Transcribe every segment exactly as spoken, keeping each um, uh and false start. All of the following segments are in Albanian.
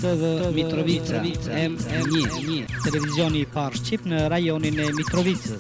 Të Mitrovica, M një, televizioni i parë shqip në rajonin e Mitrovicës.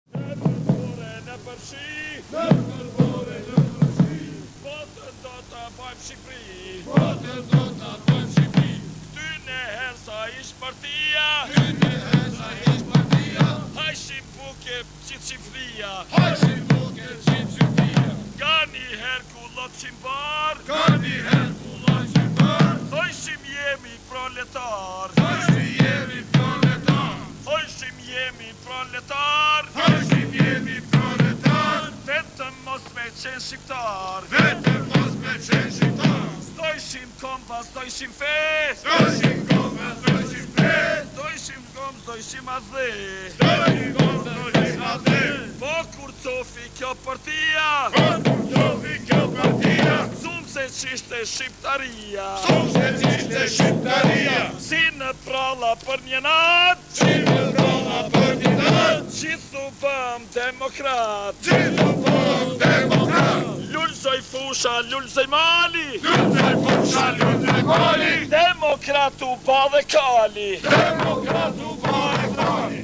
Gani Herkulot Qimbar Gani Herkulot Qimbar Thojshim jemi proletar Thojshim jemi proletar Thojshim jemi proletar Thojshim jemi proletar Vetëm mos me qenë shqiptar Vetëm mos me qenë shqiptar Stojshim komba, stojshim fe Stojshim komba, stojshim fe Stojshim kom, stojshim adhe Stojshim kom, stojshim adhe Po kur cofi kjo partia Po kur cofi kjo partia Zum se qishte shqiptaria Zum se qishte shqiptaria Si në pralla për një nat Si në pralla për një nat Gjithu bëm demokrat Gjithu bëm demokrat Lullzoj fusha, lullzoj mali Lullzoj fusha, lullzoj mali Demokratu ba dhe kali Demokratu ba dhe kali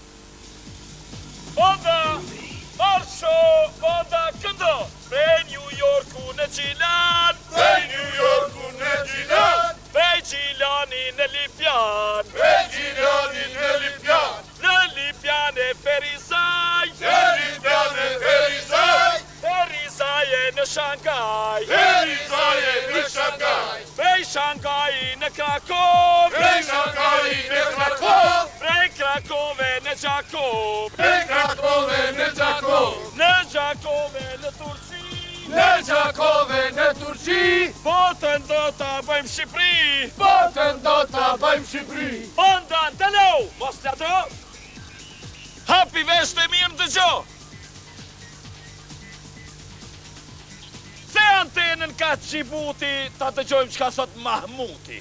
Boda, marsho, boda këndo Prej New Yorku në Gjilan Prej New Yorku në Gjilan Prej Gjilani në Lipjan Prej Gjilani në Lipjan Në Lipjan e Ferizaj Në Lipjan e Ferizaj Ferizaj e në Shangaj Ferizaj e në Shangaj Prej Shangaj në Krakov Prej Shangaj në Krakov Prej Krakove në Gjakov Prej Krakove në Gjakov Në Gjakove në Turqi Në Gjakove në Turqi Botën do ta bëjmë Shqipëri Botën do ta bëjmë Shqipëri Ondan të lo, mos të ato Hapi vesh të mirë dëgjo Se antenën ka Gjibuti ta dëgjojmë qka thot Mahmuti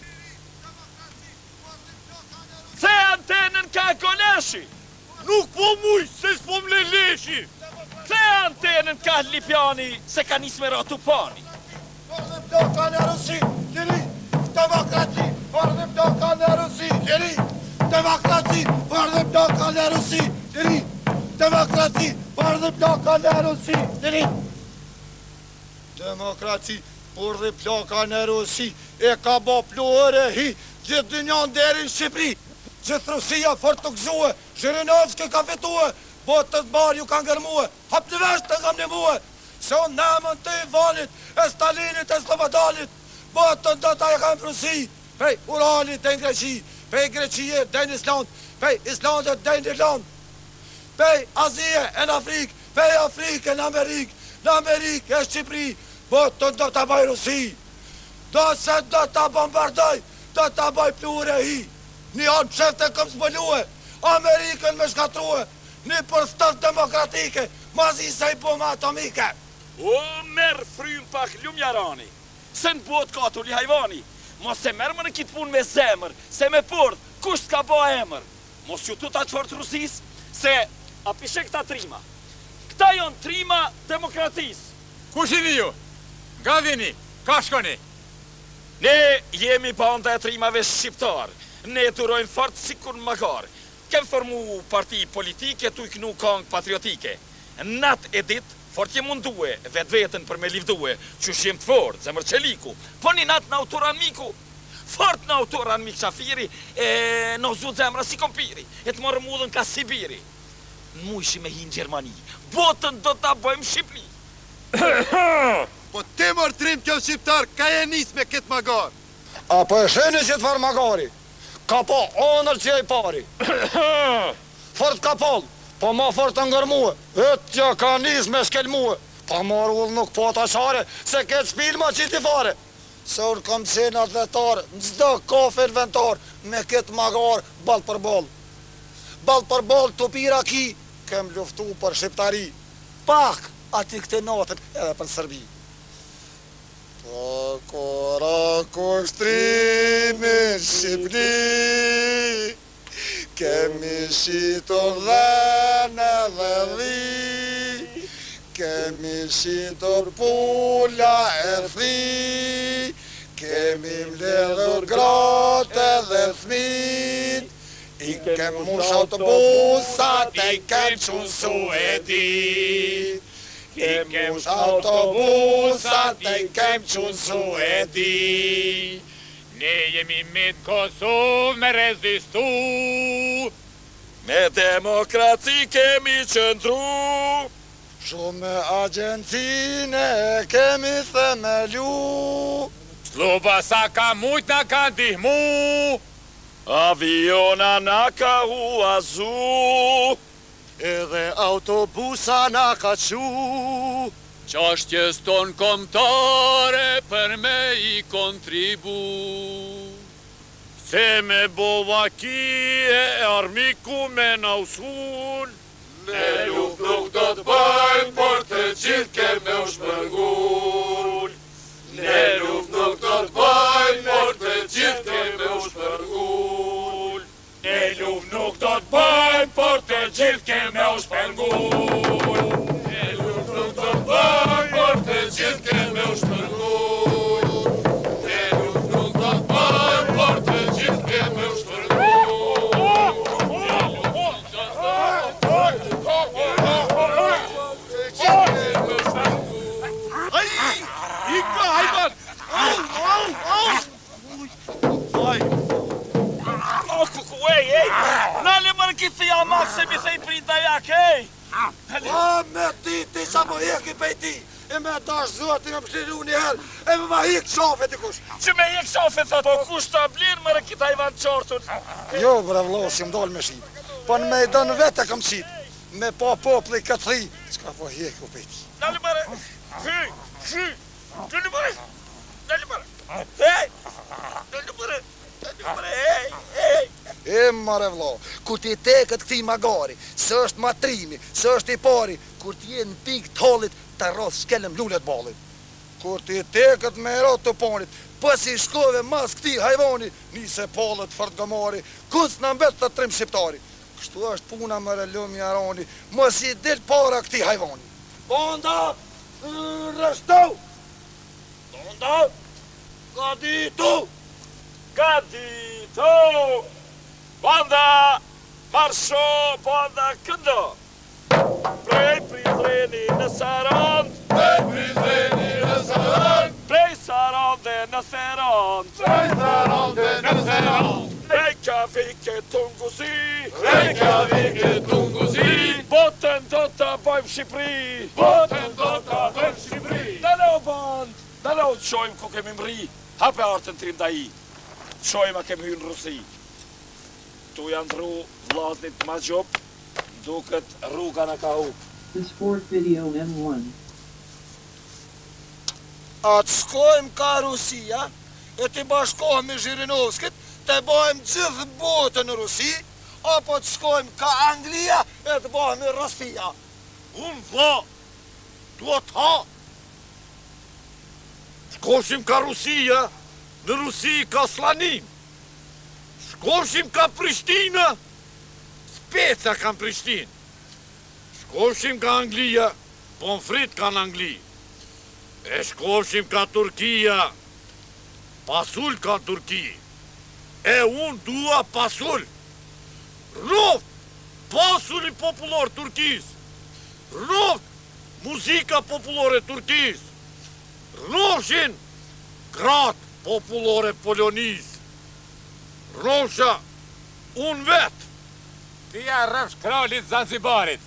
Se antenën ka Goleshi Nuk po muj, se s'po m'le leshi Se antenën ka Lipjani Se ka nis me ratu pani Vardëm doka në Rusi, kjeri Demokraci, vardëm doka në Rusi, kjeri Demokraci, vardëm doka në Rusi, kjeri Demokraci, vardëm doka në Rusi, kjeri Demokraci, vardëm doka në Rusi E ka bo pluër e hi Gjithë dynjan deri në Shqipëri Gjithë Rusia fort të gëzue Zhirinovski ka fitue Botës barë ju ka ngërmue Hap në vesh të ngëm në muë Se unë namën të Ivanit E Stalinit e Slobodalit Botën do ta e kam Rusi Pej Uralit dhe në Greqi Pej Greqie dhe në Island Pej Islandet dhe në Irland Pej Azije e në Afrikë Pej Afrikë e në Amerikë Në Amerikë e Shqipëri Botën do ta baj Rusi Do se do ta bombardoj Do ta baj plure hi Një anë qefte këm zbëllue Amerikën me shkatrue Një përstër demokratike Mazi se i bomba atomike O, merë frym pak lumjarani Se në bot ka të li hajvani Mos se merë më në kitë pun me zemër Se me pordh, kush s'ka ba emër Mos ju tu ta qëfort Rusis Se, a pishe këta trima Këta jonë trima demokratis Kush i ju? Nga vini? Ka shkoni? Ne jemi banda e trimave shqiptar Ne durojmë fort si kur në magar Kem formu parti politike Tu i knu kong patriotike Nat e dit, fort jem mundue Vet vetën për me livdue Qysh jem të fort, zemër qeliku Po një nat në autoran miku Fort në autoran mik qafiri E në zu zemra si kompiri E të morë mudën ka Sibiri Në mujshi me hi në Gjermani Botën do ta bëjmë Shqipëri Po ti mërë trim kjo shqiptar Ka e nis me këtë magar A po e sheni që të farë magari Ka po onër që e i pari Fort ka pol Po ma fort të ngërmuë Vetë që ka nis me shkel muë Pa marrë ullë nuk po të ashare Se këtë shpil ma qiti fare Se unë kam qenë atletare Në zdo kafe inventar Me këtë magar bal për bol Bal për bol të pira ki Kem luftu për shqiptari Pak ati këtë natën edhe për Sërbi Po kora kushtrimi Shqipni Kemi shitur dhe në dhe dhi Kemi shitur pula e thri Kemi mbledhur gra smit. I kem mush autobusat, i kem qun su e dit. I kem mush autobusat, i kem qun su e dit. Ne jemi me Kosovë me rezistu, Me demokraci kemi qëndru, shumë agencine kemi themelu. Slobasa ka mujt na ka ndihmu, Aviona na ka huazu, edhe autobusa na ka qu. Qashtjes ton komtare për me i kontribu. se me bovakie e armiku me na usun. Ne luft nuk do të bëjmë, por të gjithë keme u shpërngun. Ne luft nuk do të bëjmë, por të gjithë keme u shpërngun. Ne luft nuk do të bëjmë, por të gjithë keme u shpërngun. Ne luft nuk do të bëjmë, por të gjithë keme u shpërngun. Ne luft nuk do të bëjmë, por të gjithë keme u shpërngun. Ika, hajman! Au, au, au! Oj! O, kuku, ej, ej! Nale mërë kithi ja makë se mi thej printa jak, ej! A, me ti, ti sa po heki pej ti, e me dash zoti me pëshliru njëherë, e me ma hik shafe dikush. Që me jek shafe, thot, po kush ta blirë mërë kita i van qartun? Jo, bre vlo, si më dollë me shqip, po në me i dënë vete kam qit, me pa popli këtë thri, qka po heku pej ti. Nale mërë! Hy, hy! Nale mërë! Nale mërë! Ej! Nale mërë! Nale mërë, ej, ej! E mare vlo, kur ti teket këti magari, së është matrimi, së është i pari, kur ti je në pik të hallit, të rroth shkelem lullet balit. Kur ti teket me rot të ponit, pës i shkove mas këti hajvani, nise palët fërtgëmari, kus në mbet të trim shqiptari. Kështu është puna më relumi arani, mos i del para këti hajvani. Banda, rështu! Banda! Gaditu! Gaditu! Banda! Marsho, banda, këndo! Prej Prizreni në Sarand! Prej Prizreni në Sarand! Prej Sarand dhe në Therand! Prej Sarand dhe në Sarand! Reykjavike Tunguzi! Reykjavike Tunguzi! Botën do të bëjmë Shqipëri! Botën do të bëjmë Shqipëri! Dalo band! Dalo të shojmë ku kemi mri! Hape artën trim da i! Të shojmë a kemi hynë Rusi! Tu janë dru vllaznit ma gjop, duket rruga në ka hu. This fourth video M one. A të shkojmë ka Rusia, e të bashkohëm me Zhirinovskit, të bëjmë gjithë botën në Rusi, apo të shkojmë ka Anglia, e të bëjmë Rusia. Unë vla, duhet ha. Shkoshim ka Rusia, në Rusi ka Slanin. Shkoshim ka Prishtina, speca ka në Prishtin. Shkoshim ka Anglia, pomfrit ka në Angli. E shkoshim ka Turkia, pasul ka në Turki. E unë dua pasul. Roft, pasulli popullor Turkis. Roft, muzika popullore Turkis. Rofshin, gratë popullore Polonis. Rofsha, unë vetë. Tia rrëfsh kralit Zanzibarit.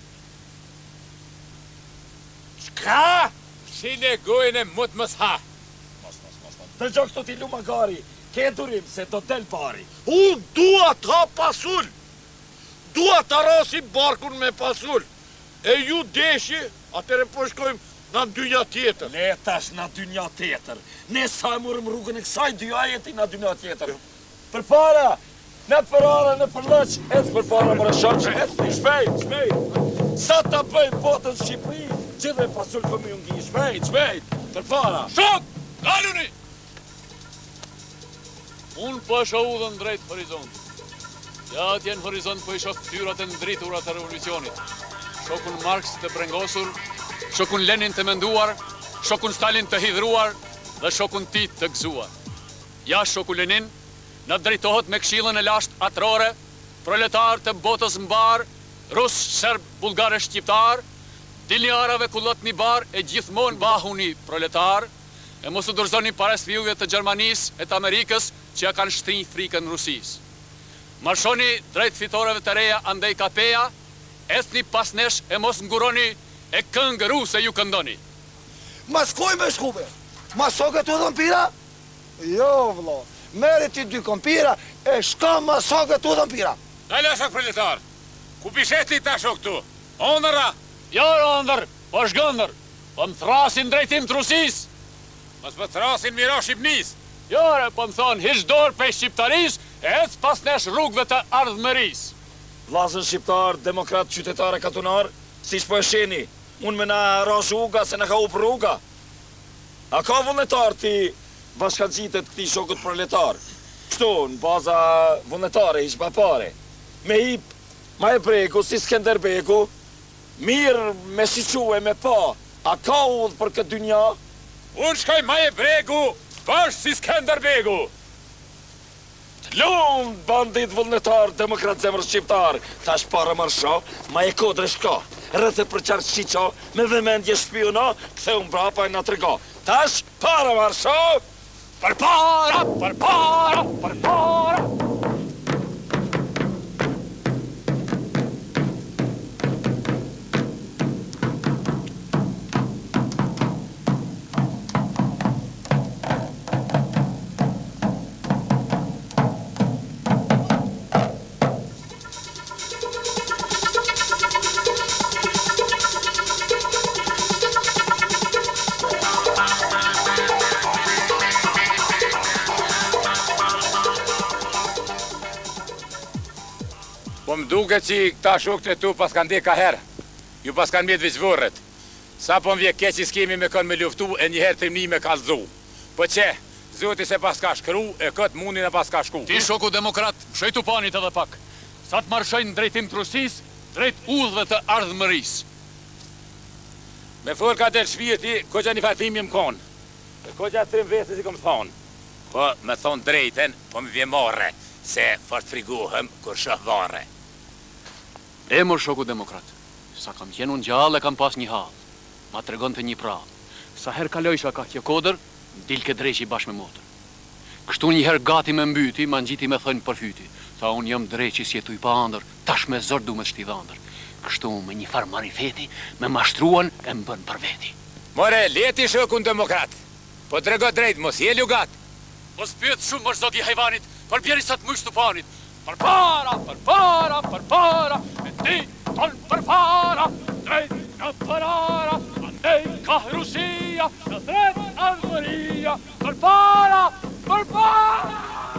Qka? Shine gojën e mut mës ha. Të gjok të t'i lumë magari, ke durim se do tel pari. Unë dua të ha pasul. Dua të rasim barkun me pasul. E ju deshi, atëre po shkojmë në dynja tjetër. Ne tash në dynja tjetër. Ne sa e murëm rrugën e kësaj dyja jeti në dynja tjetër. Për para, në për ara, në për lëq, edhe për para mërë shoqë, edhe shpejt, shpejt. Sa të bëjmë botën Shqipëri, gjithë e pasul për më ngi, shpejt, shpejt, për para. Shok! Daluni! Unë po e udhën drejt horizont. Ja atje në horizont po i shok tyrat e ndriturat të revolucionit. Shokun Marx të brengosur, shokun Lenin të menduar, shokun Stalin të hidhruar dhe shokun Tit të gëzuar. Ja shoku Lenin, në drejtohet me këshillën e lashtë atrore, proletar të botës mbar, rus, serb, bulgare, shqiptar, diljarave kullot një bar e gjithmonë bahuni proletar, e mos u dorëzoni para sfiuve të Gjermanisë e të Amerikës që ja kanë shtrinj frikën Rusisë. Marshoni drejt fitoreve të reja andej kapeja, esni pas nesh e mos nguroni e këngë ruse ju këndoni. Ma skoj me shkube, ma soke të dhëmpira? Jo, vlo, mere ti dy kompira e shka ma soke të dhëmpira. Dale shok proletar, ku pishetli ta shok tu? Onëra? Jo, ondër, po shgëndër, po më thrasin drejtim të Rusisë. Mos më thrasin mira Shqipnis. Jore, po më thonë, hish dorë pe shqiptaris, e ec pas nesh rrugve të ardhmëris. Vllazën shqiptar, demokrat, qytetar e katunar, si shpo e sheni, unë me na rash rruga se na ka up rruga. A ka vullnetar ti bashkangjitet këtij shokut proletar? Kështu, në baza vullnetare, ish pa pare. Me hip, ma e bregu, si Skenderbegu, mirë me shique, me pa, a ka udhë për këtë dynja? Unë shkoj ma e bregu, bashkë si Skenderbegu. Lumë, bandit vullnetar, demokrat zemër shqiptar, tash para marsho, ma e kodre shka, rrëthet për qartë shiqa, me vëmendje shpiona, këthe unë brapa e nga të rega. Tash para marsho, Për para, për para, për para. Po më duke që këta shokët e tu pas kanë dhe ka herë, ju pas kanë mjetë vizvorët. Sa po më vje keq që s'kemi me kanë me luftu e njëherë të mni me kalzu. Po që, zoti se pas ka shkru e këtë mundin e pas ka shku. Ti shoku demokrat, shojtu panit edhe pak. Sa të marshojnë drejtim të Rusisë, drejt udhëve të ardhmërisë. Me forë ka del shpirti, ko që një fatimi më konë. E ko që atë trim vesë si kom thonë. Po me thonë drejten, po më vje marre, se fort friguhem kur shoh varre. E mor shoku demokrat, sa kam qenë unë gjallë e kam pas një halë. Ma të regon të një prallë. Sa her kalojsha ka kjo kodër, dilke dreqi bashkë me motër. Kështu një her gati me mbyti, ma ngjiti me thënë përfyti. Tha unë jam dreqi si jetu i pa andër, tash me zor du me shtidhandër. Kështu me një farë marifeti, me mashtruan e më bën për veti. More, leti shokun demokrat, po të rego drejt, mos je lugat. Mos pyet shumë mërë zoti hajvanit, për bjeri sa të mëjsh të panit. Për para, për para, për para, e ti ton për para, drejt në përara, andej ka Rusia, në drejt ardhmëria, për para, për para!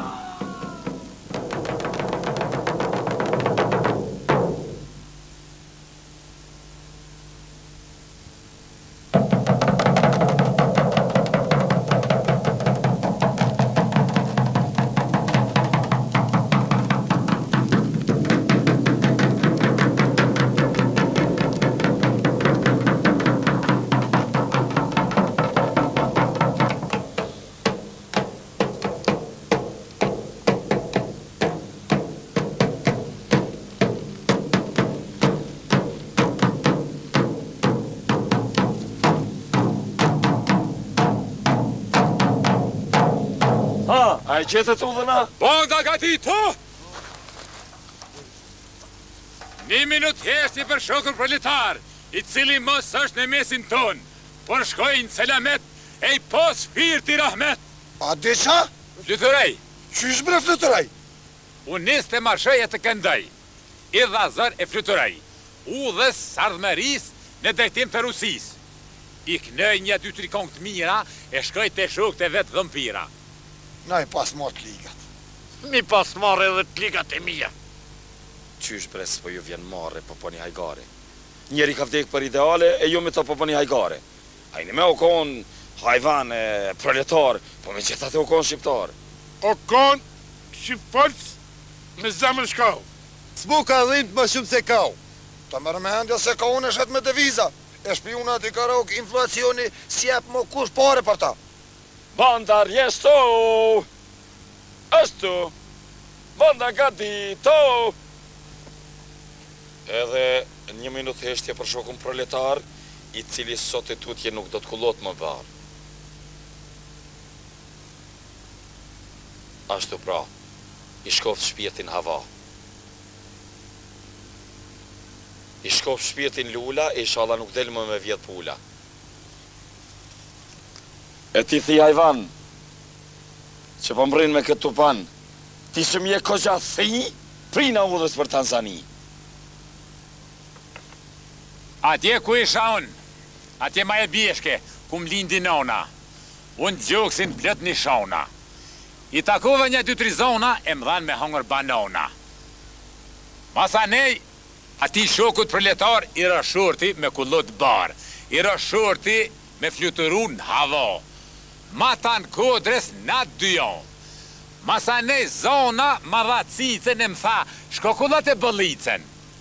A e qetë të udhëna? Banda gati tu! Një minut heshti për shokën proletar, i cili mos është në mesin ton, por shkojnë selamet e i pos firti rahmet. A di qa? Fluturej, Qysh bre fluturej? unë nis të marshoj e të këndoj, i dhazër e fluturej, u dhe sardhmeris në drejtim të Rusis. I knëj një dy tri kong të mira e shkoj të shokët e vetë dhëmpira. Na i pas marrë të ligat. Mi pas marrë edhe të ligat e mija. Qysh bre s'po ju vjen marrë po po një hajgare. Njeri ka vdek për ideale e ju me të po po një hajgare. Hajni me u konë hajvan e proletar, po me gjithat e u konë shqiptar. O konë shqiptarës me zemër shkau. S'mu ka dhimt më shumë se kau. Ta mërë me hendja se ka unë e shet me deviza. E shpionat i karok inflacioni si jep më kush pare për ta. Banda rjesto! Ashtu, banda gadito. Edhe një minutë heshtje për shokun proletar, i cili sot e tutje nuk do të kullot më barë. Ashtu pra, i shkoft shpirtin hava. I shkoft shpirtin lula, e inshallah nuk del më me vjet pula. E ti thi hajvan, që po mbrin me këtë tupan, ti që mje koqa thi, prina udhës për Tanzani. Atje ku isha unë, atje ma e bjeshke, ku më lindi nona. Unë gjoksin plët një shona. I takove një dy tri zona, e më dhanë me hongër banona. Masanej, ati shokut proletar, i rëshurti me kullot bar, i rëshurti me fluturu në havo. Ma tanë kodres na dyon. Masanej zona, ma dha cicen e më tha, shko kullat e bëllicen.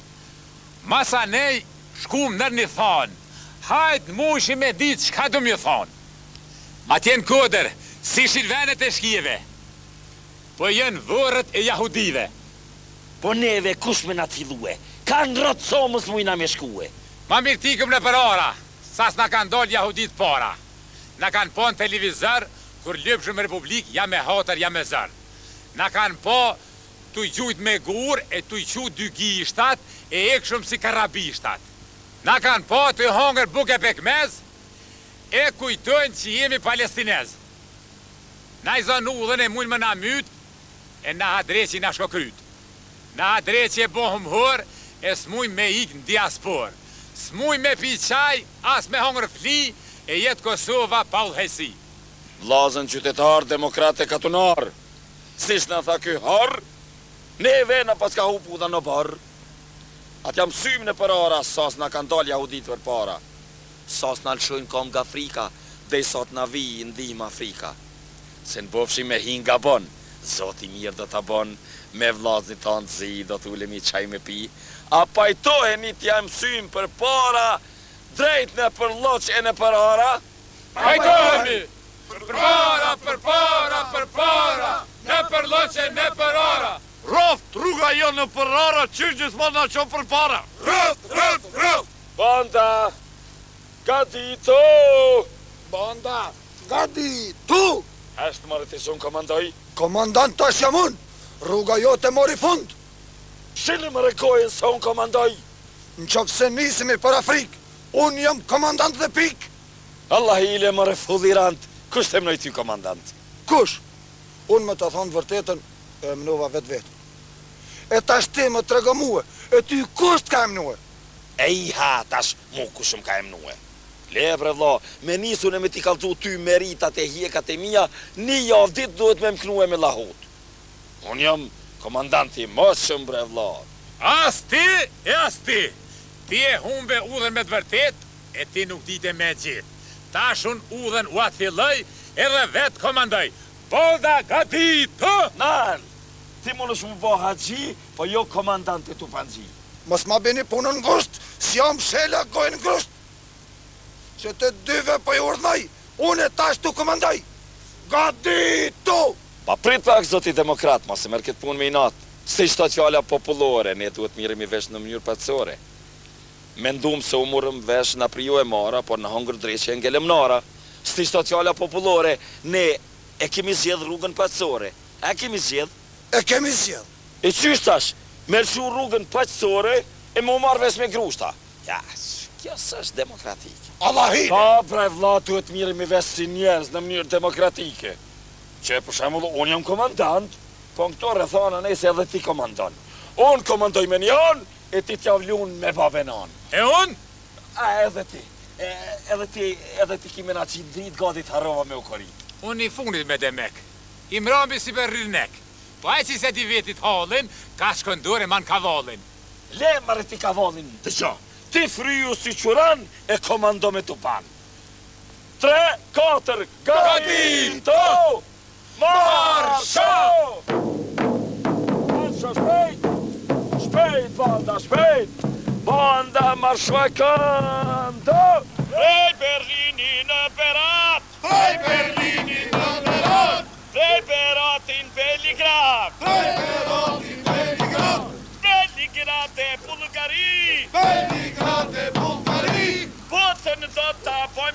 Masanej, shkum nër një thonë, hajtë mushi me ditë shka du mjë thonë. Ma tjenë koder, si shilvenet e shkive, po jenë vërët e jahudive. Po neve kush me na t'fillue, kanë rëtë somës mujna me shkue. Ma mirë tikëm në për ora, sas na kanë dollë jahudit para. Na kanë po në televizër, kur lypshëm republik, ja me hatër, ja me zër. Na kanë po t'u gjujt me gur, e t'u qut dy gishtat, e ekshëm si karabishtat. Na kanë po t'u hongër buke pekmez, e kujtojnë që jemi palestinez. Na i zonë udhën e mujnë më na myt, e na hadreqi na shko kryt. Na hadreqi e bohëm hër, e s'mujnë me ik në diaspor. S'mujnë me pi qaj, as me hongër fli, e jetë Kosova pa udhëhesi. Vlazën qytetar, demokrate katunar, sish në tha ky har, neve në paska hupu dhe në barë. Atë jam symë në për ara, sas në kanë dalë jahudit për para. Sas në lëshojnë kom nga Afrika, dhe i sot në vi i ndim Afrika. Se në bofshi me hin nga bon, zoti mirë do të bon, me vlazit të në zi, do të ulemi qaj me pi, a pajtoheni t'ja mësym për para, drejt në për loq e në për ara? Pajtohemi! Për para, për para, për para, në për loq e në për ara. Roft, rruga jo në për ara, që gjithmonë na qonë për para. Roft, roft, roft! Banda, gadito! Banda, gadito! Eshtë marrë të shumë komandoj? Komandant tash jam unë, rruga jo të mori fund. Shili më rekojën se unë komandoj? Në qofë se nisimi për Afrikë, unë jam komandant dhe pik. Allah i le më refudhirant, kush të mnoj ty komandant? Kush? Unë më të thonë vërtetën, e mnova vetë vetë. E tash ti më të rega muë, e ty kush të ka emnue? E i ha, tash mu kush më ka emnue. Le bre vla, me nisun e me t'i kalzu ty meritat e hjekat e mija, një javë dit duhet me mknue me lahut. Unë jam komandanti mos shumë bre vla. As ti e as ti. Ti e humbe udhen me të vërtet, e ti nuk dite me gjithë. Tashun udhen u atë filloj, edhe vetë komandoj. Bolda gadito! Nal, ti më nëshë më bo haji, po jo komandante tu panji. Mos ma bini punën në ngusht, si jam shela gojnë ngusht. Që të dyve po i urdhnoj, unë e tash tu komandoj. Gadito! Pa prit pak zoti demokrat, ma se merë këtë punë me i natë. Se ishta fjalla popullore, ne duhet mirëm i vesh në mënyrë patësore. Mendum se u murëm vesh në prio e mara, por në hongër dreqe e ngelem nara. Se ishta fjalla popullore, ne e kemi zjedh rrugën patësore. E kemi zjedh? E kemi zjedh. E qyshtash, me lëshu rrugën patësore, e mu marrë vesh me grushta. Ja, kjo së është demokratike. Allahine! Ta, prej vla, duhet mirëm i vesh si njerëz në mënyrë demokratike. Që për shembull, unë jam komandant, po në këto rrethana nëse edhe ti komandon. Unë komandoj me një anë, e ti t'javlun me babenan. E unë? A, edhe ti. E, edhe ti, edhe ti kime na qitë dritë gati t'harrova me u korit. Unë i funit me demek. I mrambi si për rirnek. Po e që se ti vetit halin, ka shkëndur e man kavallin. Le mërë ti kavallin, të qo. Ti fryu si quran, e komando me tupan. Tre, katër, gadito! Marsho! Marsho shpejt! Shpejt, banda, shpejt! Banda, marsho e këndo! Vrej Berlini në Berat! Vrej Berlini në Berat! Vrej Beratin Belgrad!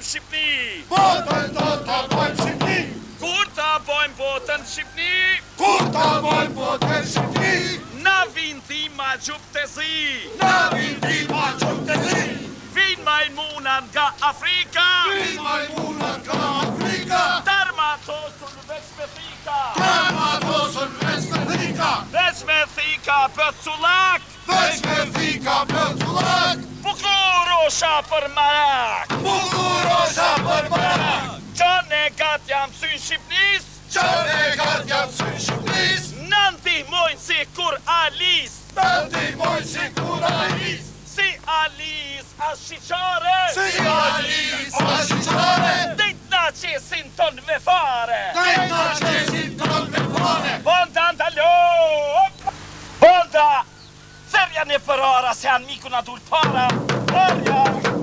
Shqipni! Botën do ta bojmë Shqipni! Kur ta bojmë botën Shqipni? Kur ta bojmë botën Shqipni? Na vin ti ma gjup të zi! Na vin ti ma gjup të zi! Vin majmuna nga Afrika! Vin majmuna nga Afrika! Darmatosën veç me thika! Darmatosën veç me thika! Veç me thika për culak! Veç me thika për culak! Bukurosha për marak! Bukurosha për marak! Qën e gat jam sy Shqipnis! Qën e gat jam sy Shqipnis! Në ndihmojnë si kur Alis! Në ndihmojnë si kur Alis! Si Alis a shqiqare! Si Alis a shqiqare! Dejt na qesin ton me fare! Dejt na qesin ton me fare! Bonda ndalo! Bonda! Zerja në përara se janë miku na dul para! Zerja!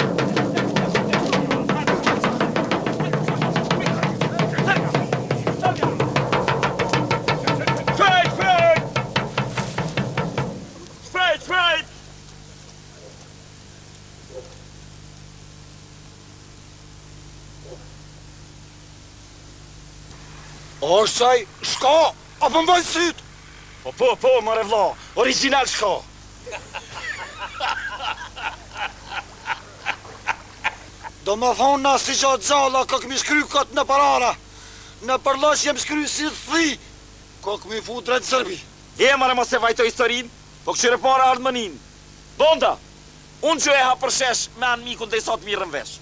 O shaj, shka, apo mbaj syt? Po, po, po, mare vla, original shka. Do më thonë na si gjatë gjalla, ka këmi shkry këtë në parara. Në përlash jem shkry si thi, ka këmi fu drejtë Sërbi. E, mare mos e vajto historin, po këshire para ardhëmënin. Bonda, unë që e ha përshesh me anë mikun dhe i sot mirën vesh.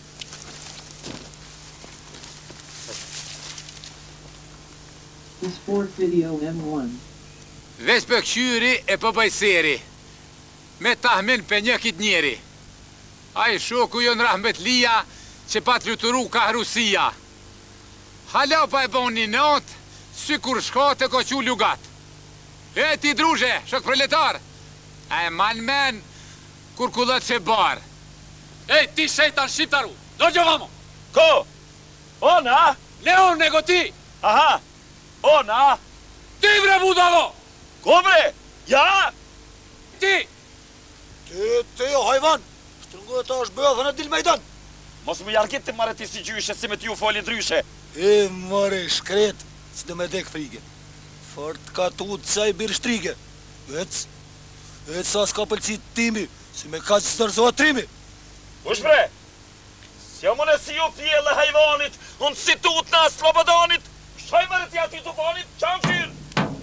This fourth video M one. Veç për këshyri e për bajseri, me tahmin për një kitë njeri. A i shoku jo në rahmet lija që pa të luturu ka Rusia. Hala pa e bon një not, si kur shkate ko që lugat. E ti drushe, shok proletar, a e man men, kur kullat që bar. E ti shejtan shqiptaru, do gjovamo. Ko? Ona? Leon nego ti. Aha, ona? Ti bre budavo. Ko bre? Ja? Ti. Ti, ti, hajvan, shtrëngu e ta është bëthën e dil mejdan. Mos më jargit të mare ti si gjyshe, si me t'ju foli dryshe. E, mare, shkret, së dhe me dek frige. Fort ka tu të saj birë shtrige. Vec, vec sa s'ka pëlqit timi, si me ka që stërzohet trimi. Kush bre? Si jam unë si ju pjellë hajvanit, unë si tut në slobodanit, shaj mërë tja ty të banit, qanë qyrë.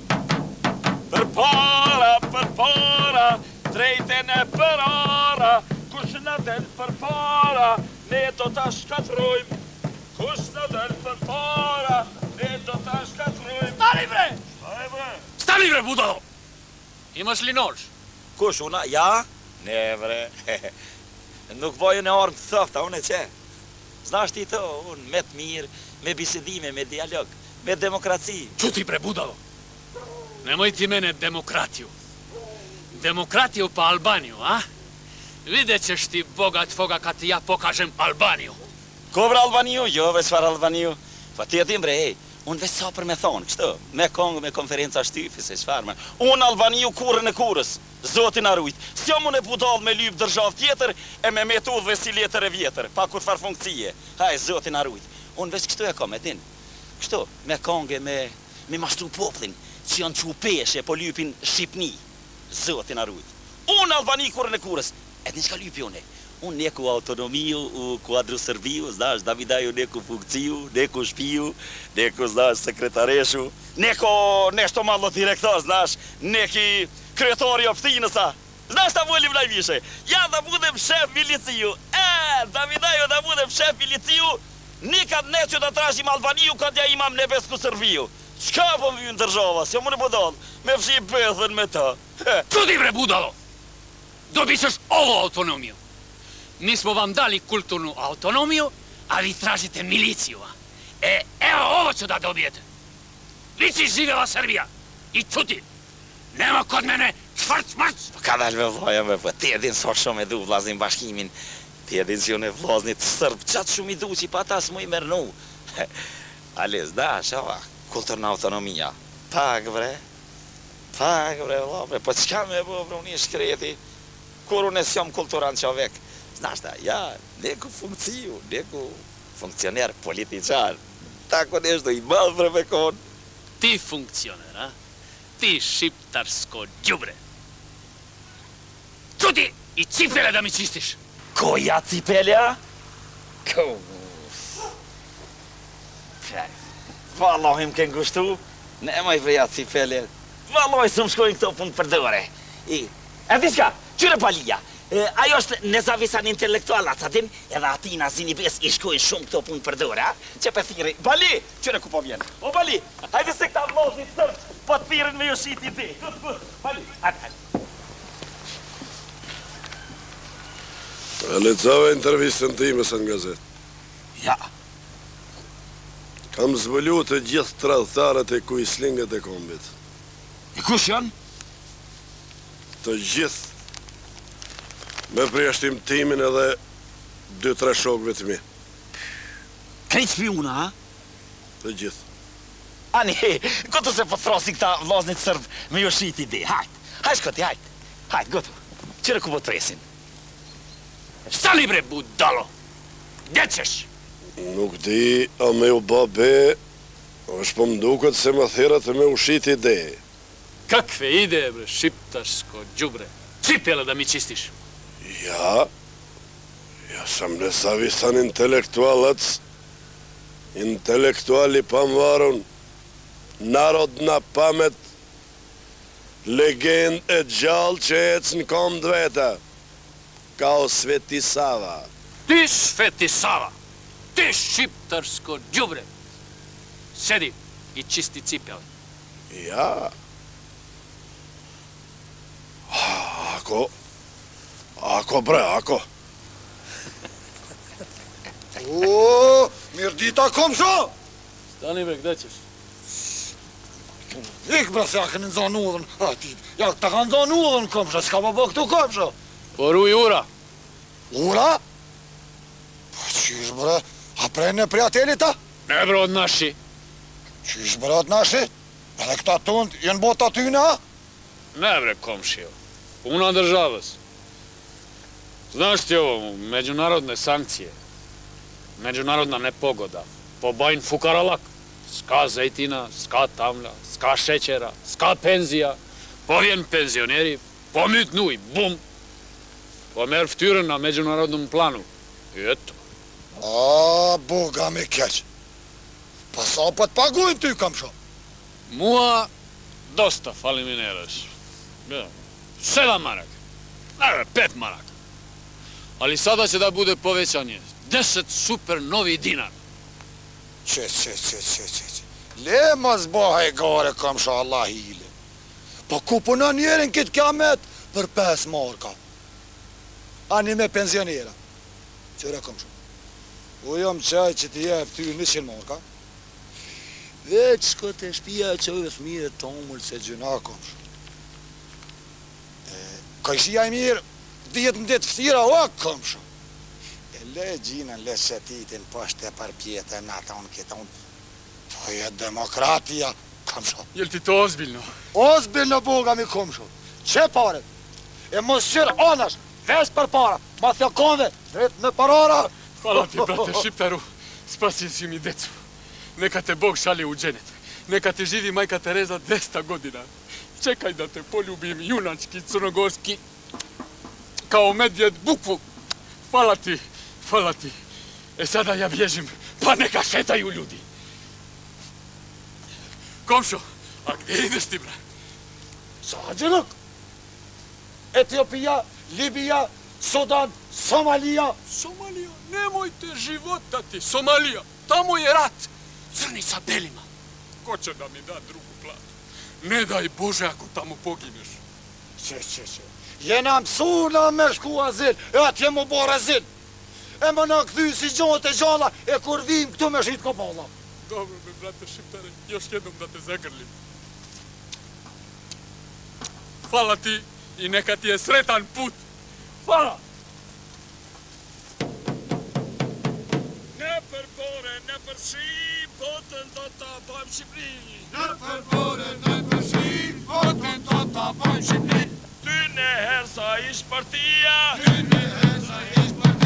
Për para, për para, drejten e për ara, kush në del për para, ne do t'a shkatrojmë. Kush në del për para, ne do t'a shkatrojmë. Stani bre! Stani bre! Stani bre, budalo! I më shlinosh. Kush, una, ja? Ne, bre. Nuk vojë në armë të thofta, unë e që. Znash ti to, unë me të mirë, me bisedime, me dialog, me demokraci. Që ti bre, budalo? Nemoj ti mene demokratiju. Demokratiju pa Albaniju, a? Vide që shti bogat foga ka të ja pokažem Albaniju. Ko bre Albaniju? Jo, veç far Albaniju. Pa ti e tim bre, ej, unë veç sa për me thonë, kështu, me kongë, me konferenca shtyfi, se shfar me. Unë Albaniju kurën e kurës, zotin arujt. S'jo mun e budal me lyp dërshav tjetër, e me metodh dhe si letër e vjetër, pa kur far funkcije. Haj, zotin arujt. Unë veç kështu e kom, e din. Kështu, me kongë, me, me mashtru poplin, që janë që peshe, po lypin Shqipni. Zotin arujt. Unë Albani kurën e kurës, e din shka lypi une. Unë neku autonomiu, u kuadru Sërbiu, znash, Davidaju neku funkciju, neku shpiju, neku, znash, sekretareshu, neko neshto malo direktor, znash, neki kretori optinësa. Znash ta volim najviše, ja da budem šef miliciju, e, Davidaju da budem šef miliciju, nikad neću da tražim Albaniju kad ja imam nebesku Srbiju. Qka po më vynë država, se më në budal, me fshi bëthën me ta. Që ti bre budalo? Do bićeš ovo autonomiju. Mi smo vam dali kulturnu autonomiju, a vi tražite miliciju. E, evo ovo ću da dobijete. Vi si živjela Srbija. I čuti, nema kod mene čvrc mrc. Pa kada me vlaja me, pa ti edin sa shumë e du vlazin bashkimin. Ti edin që unë e vlaznit sërb, qatë shumë i du që pa ta s'mu i mërnu. Ales, da, shava. Kulturna autonomia. Pak, bre. Pak, bre, vla, bre. Po qka me bo, bre, unë i shkreti. Kur unë e s'jom kulturant qa vek. Znashta, ja, neku funkciju, neku funkcioner političar, tako nešto i mal vreme kon. Ti funkcioner, a? Ti šiptarsko đubre. Čuti, i cipele da mi čistiš. Koja cipelja? Ko? Vallohim ken gushtu, nemoj bre ja cipelje. Valloj së më shkojnë këto punë për dore. I, e di shka, qyre Balia, ajo është nezavisan intelektualat, sa din, edhe ati na zini bes i shkojnë shumë këto punë për dore, a? Që për thiri, Bali, qyre ku po vjen? O Bali, hajde se këta vlozit sërt, po të thirin me ju shiti ti. Bali, hajde, hajde. E lecove intervistën time së në gazet. Ja. Kam zbëllu të gjithë tradhtarët e kujslingët e kombit. E kush janë? Të gjithë. Me përjashtim timin edhe dy tre shokëve të mi. Krejt shpiuna, ha? Të gjithë. Ani, gotu se po throsi këta vllaznit sërb me ju shiti di. Hajt, hajt shkoti, hajt. Hajt, gotu. Qire ku po tresin? Stani bre, budalo! Deqesh! Nuk di, a me u babe, është po mduket se më thirët me u shit ide. Kakve ide, bre, šiptarsko đubre. Cipele da mi čistiš. Ja, ja sam nezavisan intelektualac, intelektuali pamvarun, narodna pamet, legend e gjallë që ecë në kom dveta, ka o Sveti Sava. Ti Sveti Sava! Ti šiptarsko đubre! Sedi i čisti cipele. Ja. Ako, ako bre, ako. O, mirë dita komsho! Stani bre, gde ćeš? Ik bre, se ja kënë nëzonë udhën. Ja, ta kanë nëzonë udhën komsho, s'ka më bë këtu komsho. Poruj ura. Ura? Po qysh bre, a prej në prijatelita? Ne bre od naši. Qysh bre od naši? Edhe këta tund jenë bota tyne, a? Ne bre komšio. Puna državës. Znaš ti ovo, međunarodne sankcije, međunarodna nepogoda, pobajnë fukaralak. Ska zejtina, ska tamla, ska šećera, ska penzija. Povjen penzioneri, pomytnu i bum. Pomer ftyrën na međunarodnom planu. I eto. A, boga me keq. Pa sa pa të pagujnë ty, kam shumë? Mua, dosta fali mi neraš. Sedam maraka. Ne, pet maraka. Ali sada će da bude povećanje. Deset super novi dinar. Qe, qe, qe, qe, qe, qe. Le ma zbahaj gare, kam shë Allah hile. Po ku punon njerin kitë kamet për pes marka. Ani me penzionera. Qëre kam shumë. U jam qaj që t'i jep ty njëqind marka. Veç shko të shpia që ove fëmire të omur se gjuna kam shumë. Ka ishia i mirë, dhjetë në ditë ftira, o, kam shumë. E le gjinën, le shetitin, poshtë e përpjetë, në ata unë këtë unë. To je demokratia, kam shumë. Jel ti to ozbiljno? Ozbiljno, boga mi kam shumë. Që pare? E mos qërë anash, vesh për para, ma thjakonve, drejt me parara. Hvala ti, brate Šiptaru, spasil si mi decu. Neka te Bog šalje u dženet. Neka ti živi majka Tereza dvesta godina. Čekaj da te poljubim, junački, crnogorski, kao medvjed bukvu. Hvala ti, hvala ti. E sada ja bježim, pa neka šetaju ljudi. Komšo, a gdje ideš ti, bra? Sađenak, Etiopija, Libija, Sudan, Somalija. Somalija, nemojte života ti, Somalija, tamo je rat. Crni sa belima. Ko će da mi da drugu platu? Ne daj Bože ako tamo pogineš. Qe, qe, qe. Jena mësu në me shku azil, e atje më borë azil. E më në këthy si gjohët e gjalla, e kur vim këtu me shqit kopalla. Dobro me, brate Šiptare, još jednom da te zagrlim. Hvala ti i neka ti je sretan put. Hvala! Ne për bore, ne për shi, botën do ta bajmë Shqipëri. Ne për bore, ne për shi, botën do ta bajmë Shqipëri. Ty në herë sa ish partia, ty në herë sa ish partia.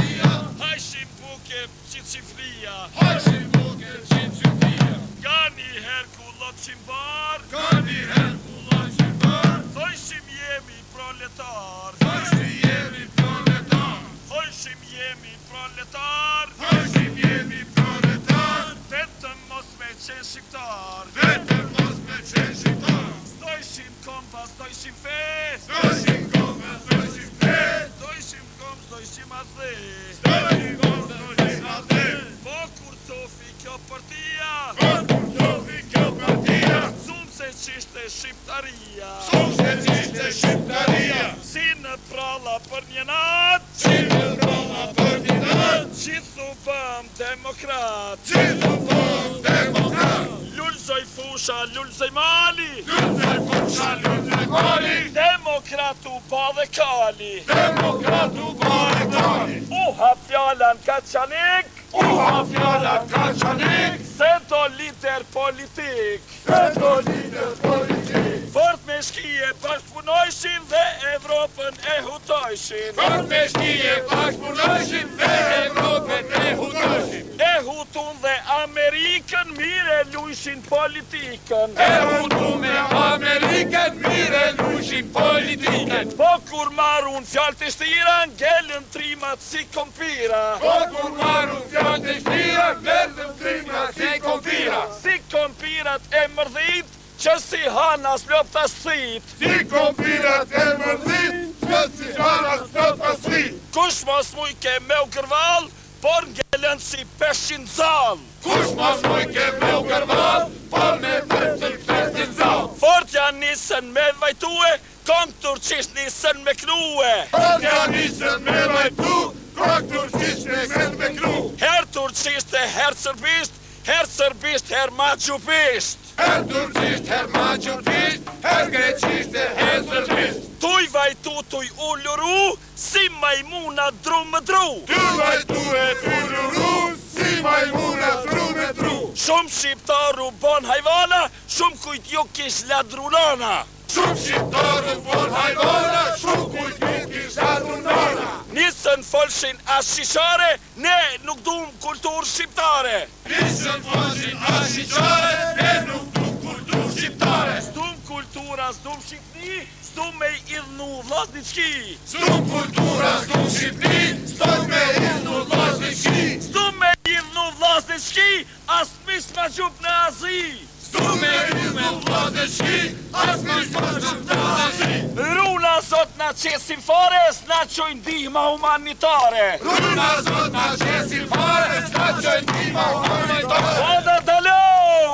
qifria. Hajshin vogël qinë qytia. Ka një her kullot qimbar, Ka një her kullot qimbar. thojshim jemi proletar. Thojshim jemi proletar. Thojshim jemi proletar. Thojshim jemi proletar. Vetëm mos me qenë shqiptar. Vetëm mos me qenë shqiptar. Stojshim kompas, stojshim fes. Stojshim kompas, stojshim fes. Stojshim kom, stojshim athe. Stojshim kompas, stojshim athe. Po kur cofi kjo partia, Po kur cofi kjo partia, Zum se qishte shqiptaria. Zum se qishte shqiptaria. Si në pralla për një nat, Si në pralla për një nat, gjithu bëm demokrat. Gjithu bëm demokrat. Lullzoj fusha, lullzoj mali, Lullzoj fusha, lullzoj mali, demokratu ba dhe kali. Demokratu ba dhe kali. Uha fjallan ka qanik, Uha fjallan ka qanik, se do lider politik. Se do lider politik. Fort me shkije bashkëpunojshin dhe Evropën e hutojshin. Fort me shkije bashkëpunojshin dhe Evropën e hutojshin. E hutun dhe Amerikën mire lujshin politikën. E hutun me Amerikën mire lujshin politikën. Po kur marun fjallë të shtira, ngellën trimat si kompira. Po kur marun fjallë të shtira, ngellën trimat si kompira. Si kompirat e mërdhit, që si hanas lopta thit. Si kompirat e mërdhit, që si hanas lopta thit. Kush mos muj ke me u kërval, por ngellën si peshin zal. Kush mos muj ke me u kërval, por me peshin peshin zal. Fort janë nisën me vajtue, kong turqisht nisën me knue. Fort janë nisën me vajtu, kong turqisht nisën me knu. Her turqisht e her sërbisht, her sërbisht her maqjupisht. Her turqisht, her maqjupisht, her greqisht e her sërbisht. Tuj vajtu, tuj ulluru, si majmuna dru më dru. Tuj vajtu e ulluru, si majmuna dru më dru. Shumë shqiptaru bon hajvana, shumë kujt ju kish ladrunana. Shumë shqiptaru bon hajvana, shumë kujt ju kish ladrunana. Nisën folshin as shishare, ne nuk dum kultur shqiptare. Nisën folshin as shishare, ne nuk dum kultur shqiptare. S'dum kultura, s'dum shqipni, s'dum me idhnu vllazni qki. S'dum kultura, s'dum shqipni, s'dum me idhnu vllazni qki. S'dum me idhnu vllazni qki, as mish ma gjup në azi. S'dum me idhnu vllazni qki, as mish ma gjup në azi. Runa zot na qesim fare, s'na qojnë ndihma humanitare. Runa zot na qesim fare, s'na qojnë ndihma humanitare. Oda dalo!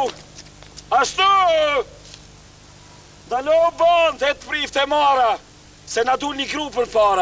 Ashtu! Dalo band e të prift e mara, se na du një gru për para.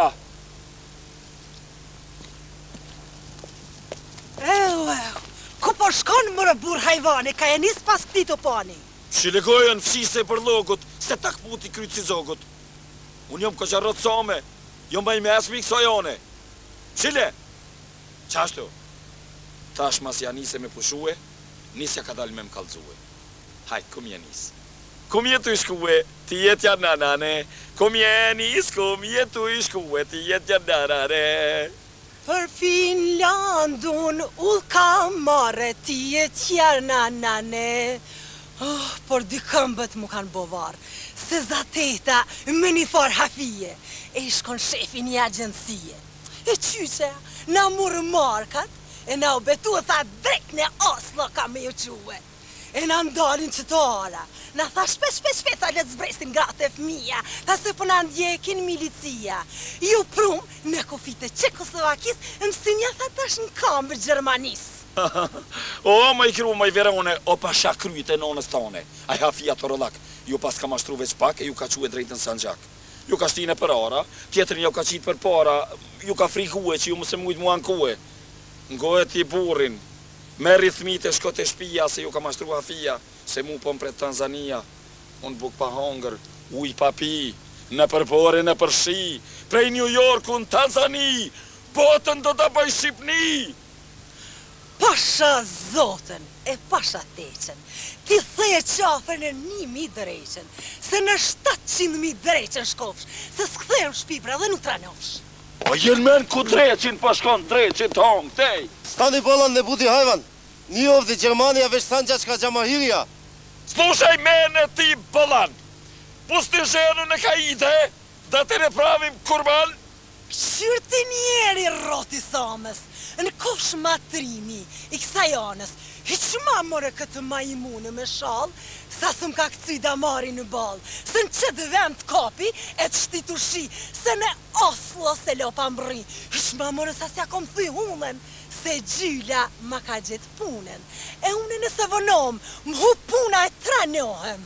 Ew, ew, ku po shkon mërë bur hajvani, ka e nis pas këti të pani? Shilegojën fshise për logut, se tak puti krytë si zogut. Unë jom këqarot some, jom baj me esmi këso jone. Shile! Qashtu? Tash mas ja nise me pushue, nisja ka dal me më kalzue. Hajt, kum je nis. Kum jetu i shkue, ti jetja nanane. Kum je nis, kum jetu i shkue, ti jetja nanane. Për Finlandun ull ka mare, ti jetja nanane. Oh, por dy këmbët mu kanë bovar, se zateta me një far hafije, e shkon shefi një agjensie. E qyqe, na murë markat, e na u betu e tha drek në Oslo ka me ju quë. E na ndalin qëtara, na tha shpe shpe shpe tha le të zbresin gratë e fëmija, tha se për na ndjekin milicia. Ju prum, në kufite Qekoslovakis, mësimja tha tash në kambër Gjermanis. O, ma i kru, ma i verone, o pasha kryt e nonës tone. A i hafia të rëllak, ju pas ka mashtru veç pak e ju ka quë drejtën Sanxhak. Ju ka shtine për ara, tjetërin ju ka qitë për para, ju ka frikue që ju mëse mujtë mua në kue. Ngojë ti burin, me rithmit e shko të shpia se ju ka mashtru hafia, se mu pëm për Tanzania. Unë buk pa hongër, uj pa pi, në përpore në përshi, prej New Yorku në Tanzani, botën do të bëj Shqipni. Pasha zotën e pasha teqen, ti theje qafën e një mi dreqen, se në shtatë qind mi dreqen shkofsh, se s'kthejmë shpipra dhe nuk tranofsh. O jenë men ku dreqin, po shkon dreqin tong, tej. Stani bolan në budi hajvan. Një ovdi Gjermania veç Sanqa qka Gjamahiria. Slušaj mene ti bolan. Pusti zherën e ka ide, da të ne pravim kurban. Shyrti njeri roti thamës, në kosh matrimi i kësa janës, hiq ma more këtë majmune me shal, sa së më ka këci da mari në bal, se në qëtë vend kapi e të shtitu shi, se në Oslo se lopa mbri, hiq ma more sa s'ja kom thuj hunen, se gjyla ma ka gjithë punen, e une nëse vënom, më hu puna e tranohem.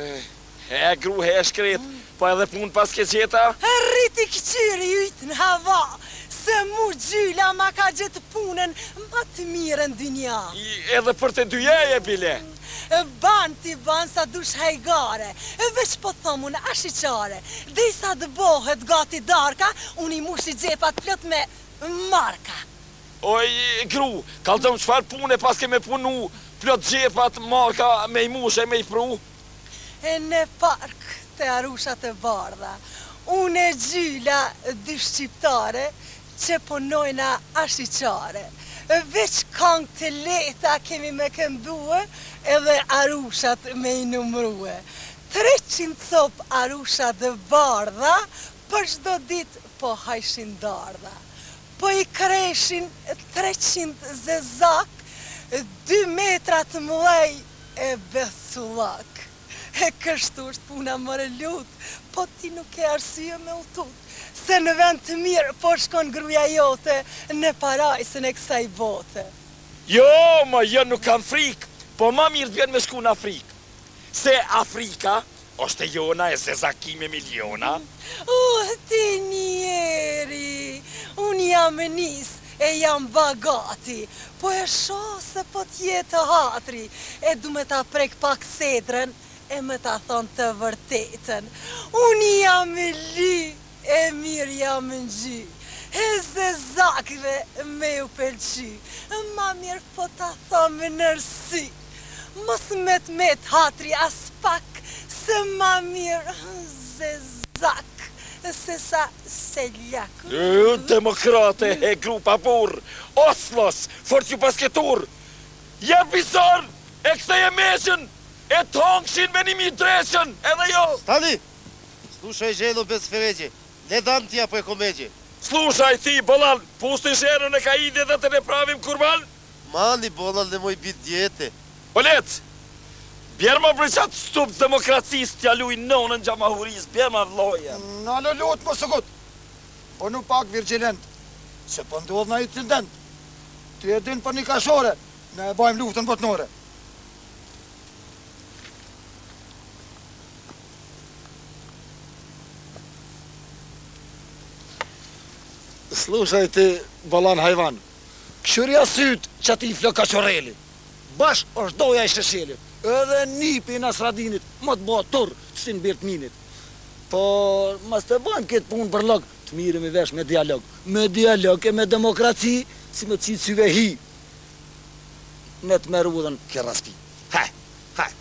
E gru, he shkret, po edhe pun pas ke qeta? Rriti këqyri ytë në hava, se mu gjyla ma ka gjithë punën ma të mire në dynja. Edhe për të dyjeje, bile? Ban ti ban sa dush hajgare, veç po thomun ashiqare, dhe sa dë bohet gati darka, unë i mush i gjepat plot me marka. Oj, gru, kalëzëm qfar pune pas ke me punu, plot gjepat marka me i mush e me i pru? E në park të arushat e bardha, unë e gjyla dy shqiptare që punojna ashiqare. Veç kang të leta kemi me këndue edhe arushat me i numrue. treqind cop arushat e bardha, për shdo dit po hajshin dardha. Po i kreshin treqind zezak, dy metrat mëlej e besullak. E kështu është puna mëre lut, po ti nuk e arsye me utut, se në vend të mirë po shkon gruja jote në parajsën e kësaj bote. Jo, ma jo nuk kam frikë, po ma mirë të vjen me shku në Afrikë. Se Afrika është e jona e zezaki me miliona. Uh, ti njeri, unë jam nis e jam bagati, po e shoh se po t'jetë hatri, e du me ta prek pak sedrën, e me ta thonë të vërtetën. Unë jam e li, e mirë jam në gjy, e zezakve me u pelqy, ma mirë po ta thonë me nërsi, mos met met hatri as pak, se ma mirë zezak, se sa seljak. Demokrate e grupa burr, Oslos, forqë basketur, je bizar, e këthe e meshën, e tongshin me nimi dreshen, edhe jo. Stani, slušaj želo bez feređe, ne dam ti ja po e komeđe. Slušaj ti, bolan, pusti zherën e ka ide dhe të ne pravim kurban? Mali, bolan, nemoj bit djete. Olet, bjerë ma brëqat stup demokracisë t'ja luj nonën gjamahuris, bjerë ma vloja. Në në lutë më sëgut, po nuk pak virgjilent, se po ndodh në incident. Ty e din për një kashore, ne e bajmë luftën botnore. Slušaj ti, bolan hajvan, këshurja syt që ti flok kashoreli, bash është doja i sheshelit, edhe nipi i Nasradinit, më të bëha tur që si në birt minit. Po, mas të bëjmë këtë punë për log, të mirëm i vesh me dialog. Me dialog e me demokraci, si me qitë syve hi. Me të meru udhën kë raspi. Haj, haj.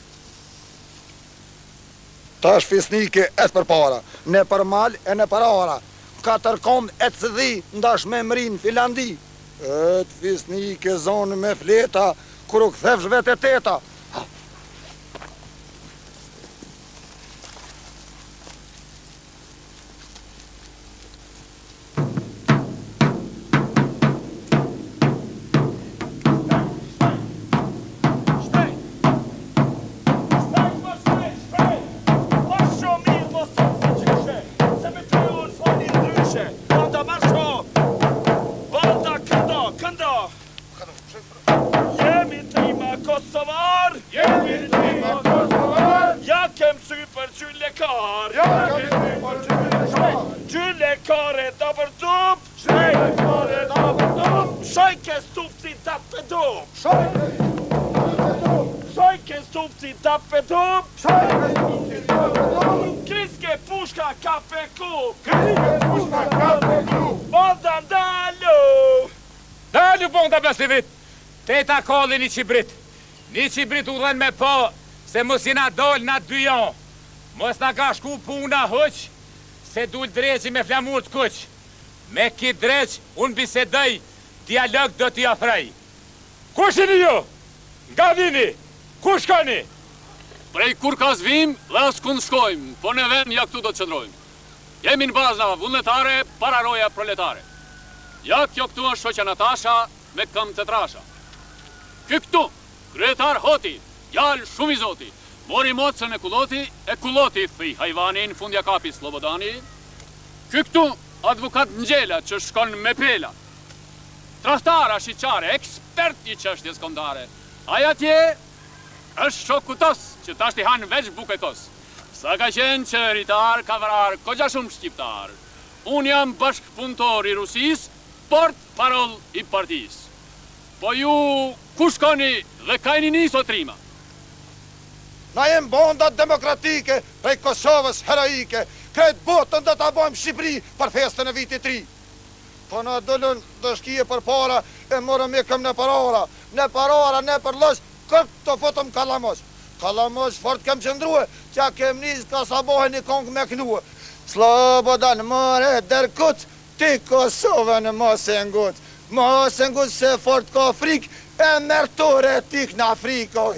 Ta është fisnike e të për para, ne për mal e ne për ara. Katër kom e të cëdhi, ndash me mrin Filandi. E të fisnike zonë me fleta, kur u këthevsh vete teta. Teta kalli një qibrit, një qibrit u dhen me po, se mos jena doll na dyjon, mos na ka shku puna huq, se dul dreqi me flamur të kuq. Me ki dreq, unë bisedoj, dialog do t'i afrej. Ku shini ju? Nga vini? Ku shkoni? Prej kur ka zvim dhe as kun shkojmë, po në ven ja këtu do të qëndrojmë. Jemi në baza vullnetare, para roja proletare. Ja kjo këtu është shoqja Natasha me këm të trasha. Ky këtu, kryetar Hoti, djalë shumë i zoti, mori mocën e kulloti, e kulloti thëj hajvanin, fundja kapi Slobodani. Ky këtu, advokat Ngjela që shkon me pela. Trahtara shiqare, ekspert i çështjes kombëtare. Aja tje është shoku tos, që tash t'i hanë veç buke kos. Sa ka qenë qëritar, ka vrar, kogja shumë shqiptar. Unë jam bashkëpunëtor i Rusis, port parol i partis. Po ju, ku shkoni dhe kajni një sotrima? Na jem bonda demokratike, prej Kosovës heroike, krejt botën dhe ta bojmë Shqipëri për festën e vitit tri. Po na dëllën dëshkije për para, e morëm e këm në parora, në parora, në përlosh, këtë të fotëm Kalamos. Kalamos fort kem qëndruhe, që kem njës ka sa bohe një kongë me knue. Slobodan mëre dërkuc, ti Kosovën mos e ngut. Mos e ngut se fort ka frik, e mërtore tik në Afriko.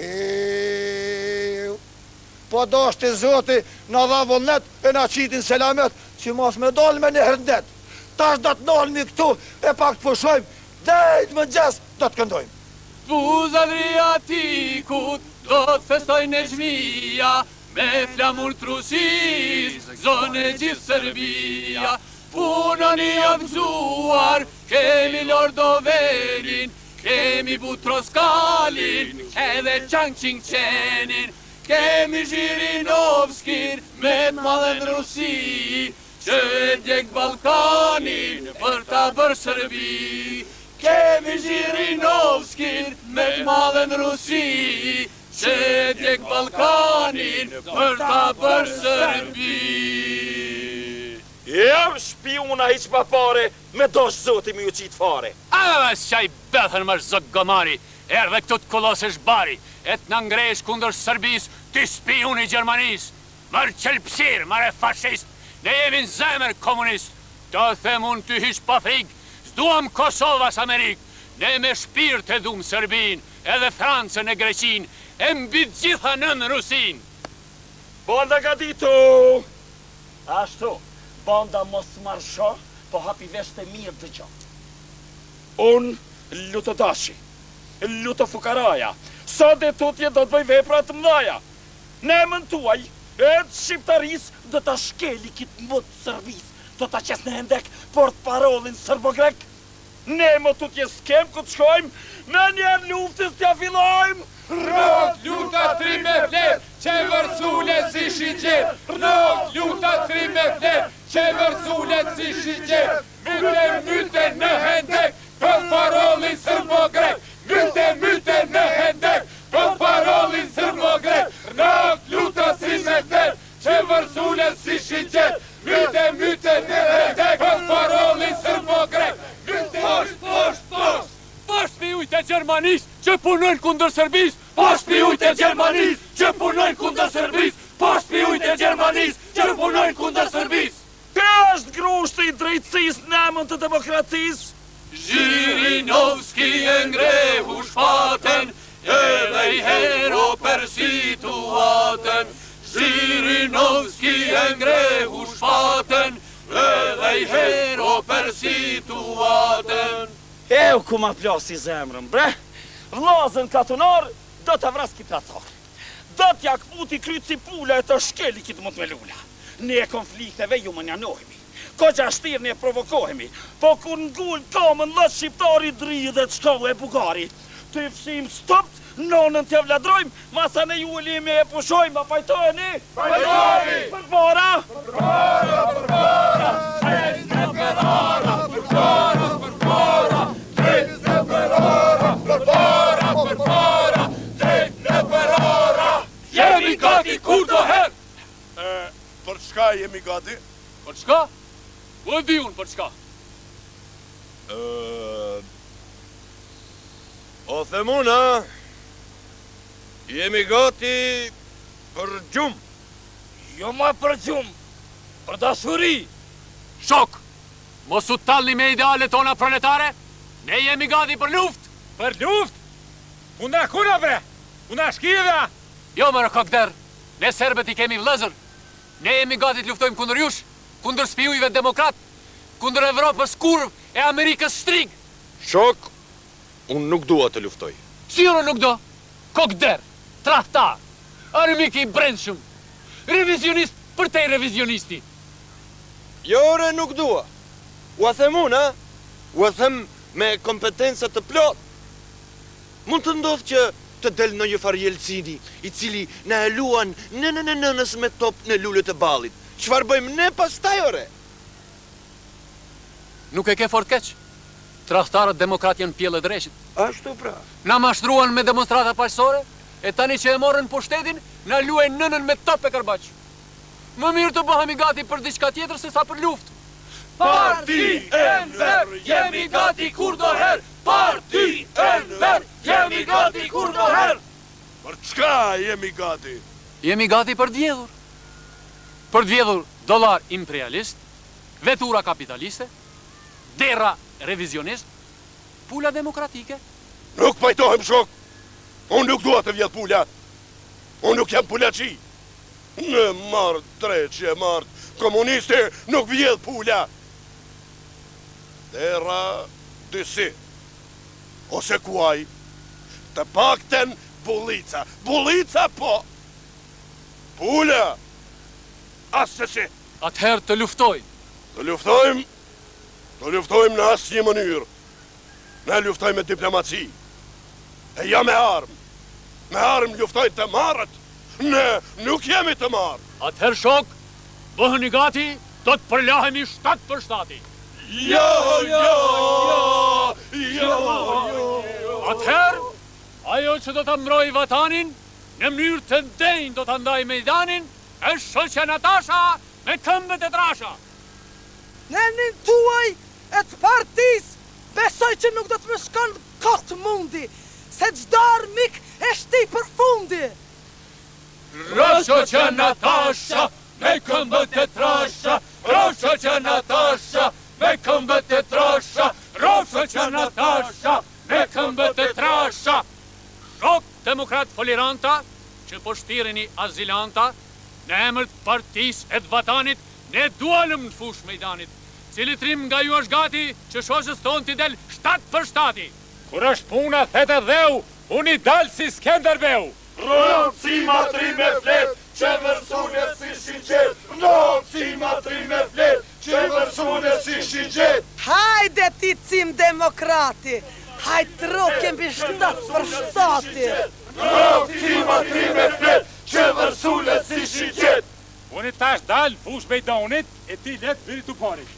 Po do është i zoti, në dha vullnet, e në qitin selamet, që mos me dollë me një hërndet. Tash do të nolmi këtu, e pak të pushojmë, dhejt më gjes, do të këndojmë. Buza Adriatikut, do të festojnë e gjmija, me flamur trusis, zonë e gjithë Serbia. Punën i avzuar, kemi Lordoverin, kemi Butroskalin, edhe Qangqingqenin, kemi Zhirinovskin, me të madhen Rusi, që e djek Balkanin për ta bërë Serbi. Kemi Zhirinovskin, me të madhen Rusi, që e djek Balkanin për ta bërë Serbi. Jam shpiuna hiq pa pare, me dosh zoti mi u qitë fare. A, s'qaj bethën më zëk gomari, erdhe këtu të kolosësh bari, e të në ngresh kundër Serbis, ti spiun i Gjermanis. Mërë qelpsir, mërë fashist, ne jemi në zemër komunist. Ta them unë ty hish pa frig, s'duam Kosovas Amerik, ne me shpirt e dhum Serbin, edhe Francën e Greqin, e mbit gjitha nën Rusin. Banda ka ditu! Ashtu, banda mos marsho, po hapi veshte mirë të gjatë. Unë lutë dashi, lutë fukaraja, sa dhe tutje do të bëj vepra të mdaja. Ne mën tuaj, edhe shqiptaris, do të shkeli kitë mëtë Serbis, do të qes në hendek port parolin sërbo-grek. Ne më tutje s'kem ku të shkojmë, me njerë luftës t'ja fillojmë. Rrot luta tri me flet, që vërsule si shigjet. Rrot luta tri me flet, që vërsule si shigjet. Myte, myte në hendek, për parolin sërbo-grek. Myte, myte në hendek, për parolin sërbo-grek. Rrot luta si me flet, që vërsule si shigjet. Myte, myte në hendek, për parolin sërbo-grek. Posh, posh, posh! Posh pi ujtë e Gjermanis që punojnë kundër Serbis! Posh pi ujtë e Gjermanis që punojnë kundër Serbis! Posh pi ujtë e Gjermanis që punojnë kundër Serbis! Të është grushti i drejtësis në emën të demokracis? Zhirinovski e ngrehu shpaten, edhe i hero për situaten. Zhirinovski e ngrehu shpaten, edhe i hero për situaten. Eu ku ma plasi zemrën, bre. Vlazën katunar, do të vras ki platar. Do t'ja këputi krytë si pula e të shkeli kitë mund me lula. Ne konflikteve ju më njanohemi. Ko që ashtirë ne provokohemi. Po kur n'gull kamën lët shqiptari dri dhe të shkohu e bugari. Të i fshim stopt, nonën t'ja vladrojmë, masa ne ju e limi e pushojmë, a pajtojni? Pajtojni! Për para! Për para, për para! Drejt në përara, për para, për para! Drejt në përara, për para, për para! Drejt në përara! Jemi gati kur do herë! Për çka jemi gati? Për çka? Po e di unë për çka? O themuna, jemi gati për gjumë. Jo ma për gjumë, për dashuri. Shok, Mos u talli me ideale tona proletare, ne jemi gati për luft. Për luft? Una kuna bre, una shkive. Jo më rëkakder, ne serbet i kemi vlezër. Ne jemi gati të luftojmë kundër jush, kundër spijujve demokrat, kundër Evropës kurv e Amerikës shtrig. Shok, unë nuk dua të luftoj. Qiro nuk do, kokder, trahtar, armik i brendshëm, revizionist për te revizionisti. Jo, re, nuk dua. U a them unë, a? U a them me kompetenca të plot. Mund të ndodhë që të del në një farë Jelcini, i cili na e luan në në në nënës me top në lullet e balit. Çfarë bëjmë ne pastaj, ore? Nuk e ke fort keq. Trahtarët demokrat janë pjellë e dreshit. Ashtu pra. Na mashtruan me demonstrata paqësore, e tani që e morën pushtetin, na luajnë nënën me top e kërbaq. Më mirë të bëhemi gati për diçka tjetër se sa për luftë. Parti Enver, jemi gati kur do her. Parti Enver, jemi gati kur do her. Për çka jemi gati? Jemi gati për djedhur. Për djedhur dollar imperialist, vetura kapitaliste, dera revizionist, pula demokratike. Nuk pajtohem, shok. Unë nuk dua të vjedh pula. Unë nuk jam pulaçi. Në marë dreqje, marë komunisti, nuk vjedh pula. Dera dysi. Ose kuaj, të pakten bulica. Bulica po. Pula. Asë që. Atëherë të luftoj. Të luftojmë, të luftojmë në asë një mënyrë. Ne luftojmë me diplomaci. E ja me armë. Me armë luftojnë të marët. Ne nuk jemi të marë. Atëherë shok, bëheni gati, do të përlahemi shtatë për shtati. Jo, jo, jo, jo, jo. Atëherë, ajo që do të mbroj vatanin, në mënyrë të ndenjë do të ndaj mejdanin, e shoqja Natasha me këmbët e trasha. Në një tuaj e të partis, besoj që nuk do të më shkon kot mundi, se gjdo armik e shti për fundi. Shoqja Natasha me këmbët e trasha, shoqja Natasha me këmbët e trasha, shoqja Natasha me këmbët e trasha. Shok demokrat foliranta, që po shtireni azilanta, në emër të partis e të vatanit, ne dualëm në fush mejdanit. Cili trim nga ju është gati që shoqës tonë t'i del shtatë për shtati. Kur është puna thete dheu, unë i dalë si Skenderbeu. Rëmë si matri me flet, që vërsune si shigjet. Rëmë si matri me flet, që vërsune si shigjet. Hajde ti cim demokrati, hajde roke mbi shtatë për shtati. Rëmë si matri me flet, që vërsune si shigjet. Unë i tash dalë fush mejdanit, e ti letë viri të parit.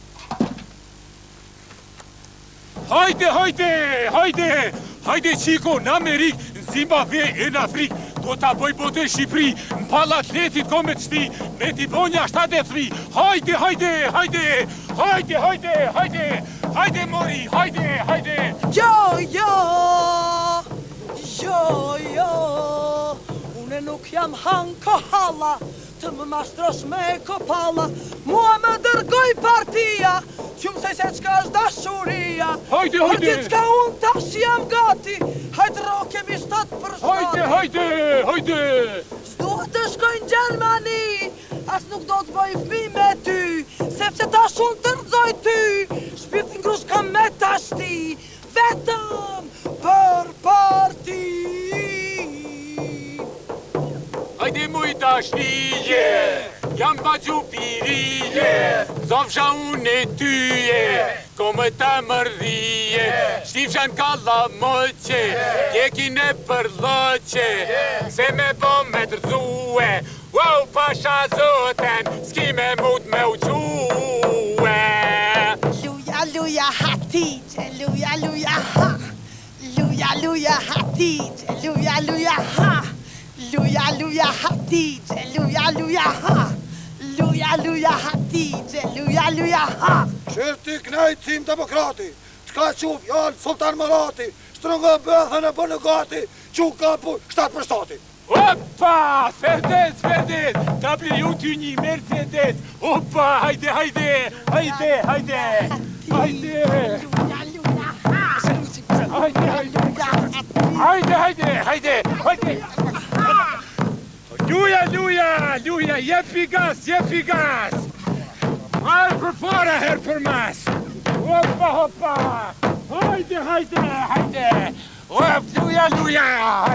Hajde, hajde, hajde, hajde qiko në Amerikë, në Zimbabwe e në Afrikë, do t'a bëj bote Shqipëri, në pala atletit ko me të shti, me t'i bonja shtatë e thri. Hajde, hajde, hajde, hajde, hajde, hajde, hajde mori, hajde, hajde. Jo, jo, jo, jo, une nuk jam hanko hala, të më mashtrosh me kopalla, mua më dërgoj partia, qëmë se se qka është dashuria. Hajde, hajde! Për ditë ka unë tash jam gati, hajde roke mi shtatë për shtatë. Hajde, hajde, hajde! S'duhet të shkoj në Gjermani, as nuk do të bëj fmi me ty, sepse tash unë të rëzoj ty, shpirtin grush kam me tashti, vetëm për parti. Hajde muj tashnije, jam pa gjupirije, zofsha unë e tyje, kome ta mërdhije, shtifsha në kalla moqe, kjekin e përloqe, se me bo me drzue, wow, pasha zoten, s'ki me mut me uque. Luja, luja, hatije, luja, luja, ha, luja, luja, hatije, luja, luja, ha. Luja, luja, hatije, luja, luja, ha. Luja, luja, hatije, luja, luja, ha. Qërti knajt cim demokrati, qka quf janë Sultan Mërati, shtrëngë bëthën e bënë gati, që kapu shtatë për shtati. Opa! Ferdes, Ferdes! W-Tuni, Mercedes! Opa! Hajde, hajde! Hajde, hajde! Hajde! Hajde, hajde! Hajde, hajde, hajde! Hajde! Luja, luja, luja! Jepi gas, jepi gas! Al për para her për mas! Opa, opa! Hajde, hajde, hajde! Op, luja, luja!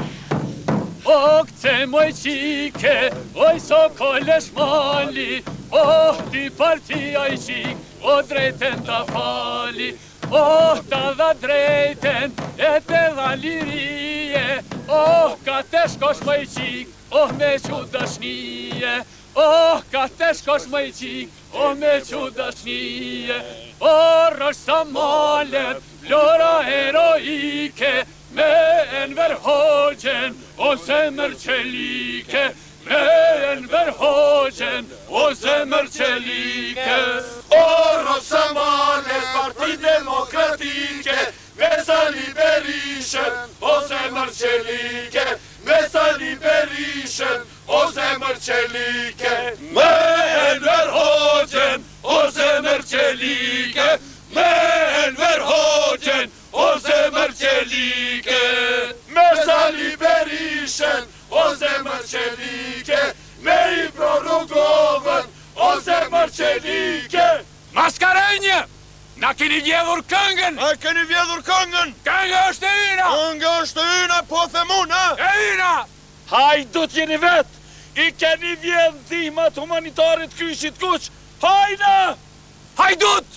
O këtë moj qike, oj sokolesh mali, o ti partia i qik, o drejten ta fali, o ta dha drejten, e te dha lirije, o ka te shkosh moj qik, o me qu dashnije, o ka te shkosh moj qik, o me qu dashnije, o rësh sa malet, flora heroike, me enver hoxhen, ose mërqelike, me enver hoxhen, ose mërqelike. O Rosamalet, Parti Demokratike, me Sali Berishen, ose mërqelike, me Sali Berishen, ose mërqelike, me enver hoxhen, ose mërqelike, me enver hoxhen, ose mërqelike, me Sali Berishen, ose mërqelike, me i Prorugovën, ose mërqelike. Maskarenje! Na keni vjedhur këngën! A keni vjedhur këngën? Këngë është e ina! Këngë është e ina, po themun, a? E ina! Hajdut jeni vet! I keni vjedh ndihmat humanitarit kyshit kuq! Hajna! Hajdut!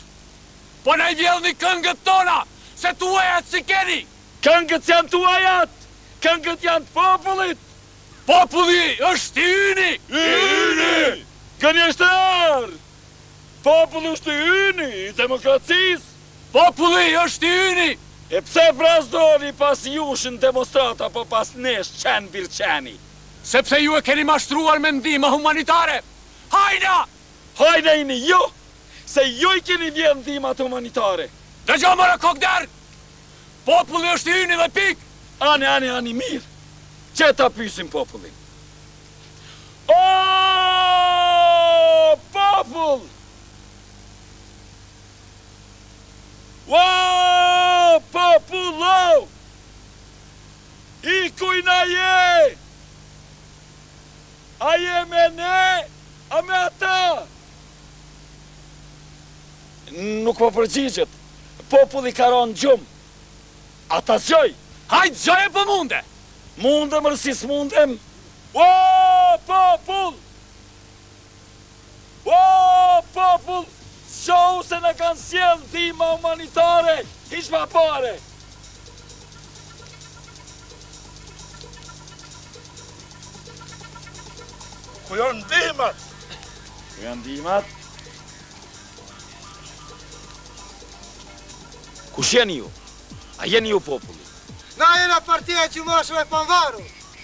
Po na i vjedhni këngët tona! Se tuajat si keni! Këngët janë tuajat! Këngët janë të popullit! Populli është i yni! I yni! Gënjeshtar! Populli është i yni, i demokracisë! Populli është i yni! E pse vrazdoni pas jushën demonstrata, po pas nesh qenë bir qeni? Sepse ju e keni mashtruar me ndihma humanitare! Hajna! Hajna ini ju! Se ju i keni vjedh ndihmat humanitare! Dëgjo mëra kokder! Populli është i yni dhe pik! Ani, ani, ani, mirë! Që ta pysim popullin? O, popull! O, popullo! I kujna je! A je me ne, a me ata? Nuk po përgjigjet. Populli ka ronë gjumë. Ata zgjoj. Hajtë zgjoj e për munde. Munde mërësis mundem. O, popull! O, popull! Shohu se në kanë sjellë ndihma humanitare. Hiq pa pare. Ku janë ndihmat? Ku janë ndihmat? Kush jeni ju? A jeni ju populli? Na jena partia që mëshme pënvaru.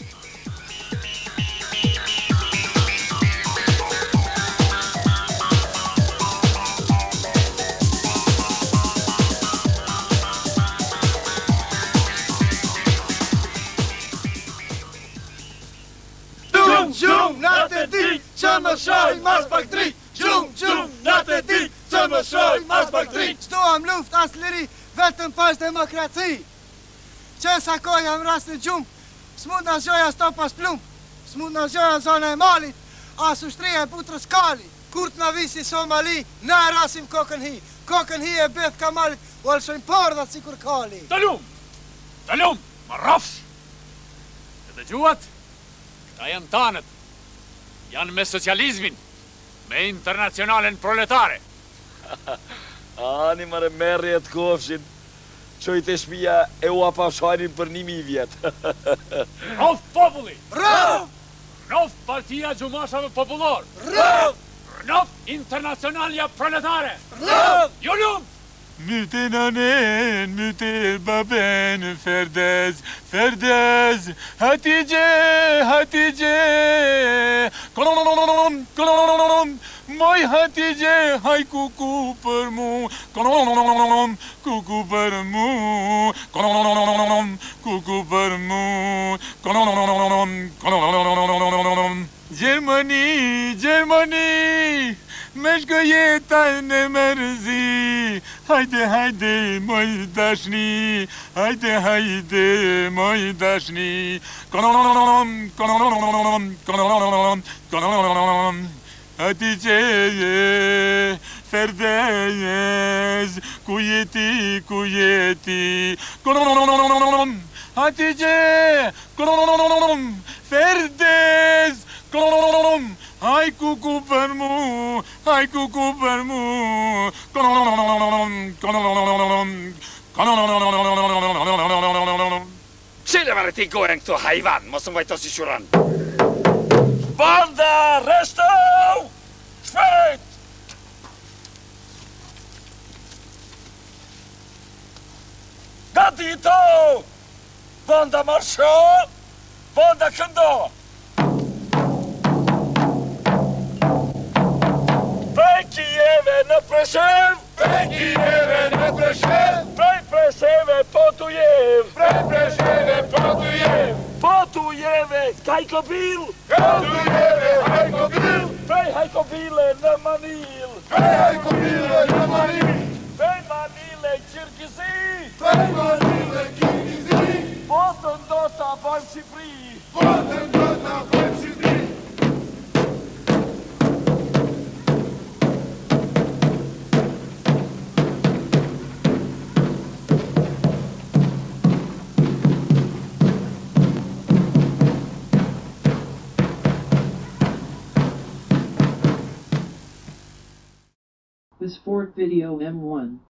Gjum, gjum, na të di që më shoj mas pak dri. Gjum, gjum, na të di që më shoj mas pak dri. Qdo am luft as liri, vetëm pas demokraci. Që sa kohë jam rast në gjumë, s'mund në zhoja sto pas plumë, s'mund në zhoja zone e malit, as ushtria e putrës kali. Kur të në visi Somali, na rasim kokën hi. Kokën hi e beth kamalit, u alëshojnë pardhat si kur kali. Talum! Talum! Më rafsh! E dhe gjuat, këta janë tanët. Janë me socializmin, me internacionalen proletare. Ani mërë merri e të kofshin. Qojt e shpia e u apashajnin për nimi vjetë. Rëf populli! Rëf! Rëf partia gjumashave popullor! Rëf! Rëf internacionalja proletare! Rëf! Jo lumë! Müte nanen, müte baben, Ferdez, Ferdez, Hatice, Hatice, kolon, kolon, moy Hatice, hay kuku për mu, kolon, kuku për mu, kolon, kuku për mu, kolon, kolon, Gjermani, Gjermani, me shkojeta në mërzi, hajde, hajde, moj dashni, hajde, hajde, moj dashni, kolon, kolon, kolon, kolon, Hatice, Ferdez, ku jeti, ku jeti, kolon, Hatice, kolon, Ferdez, kolon, Hai kuku për mu, hai kuku për mu, Qile më rëtikojnë këto hajvan, mos më vajto si shuran. Banda, resto! Shpejt! Gatito! Banda marsho! Banda këndo! Prej Kijeve në Preshev! Prej Kijeve në Preshev! Prej Presheve po tu jev! Prej Presheve po tu jev! Po tu jeve Hajkobil! Po tu jeve Hajkobil! Prej Hajkobile në Manil! Prej Hajkobile në Manil! Prej Manile Kirgizi! Prej Manile Kirgizi! Po të ndota bëjmë Shqipëri! Po të ndota bëjmë Shqipëri! The Sport Video M one.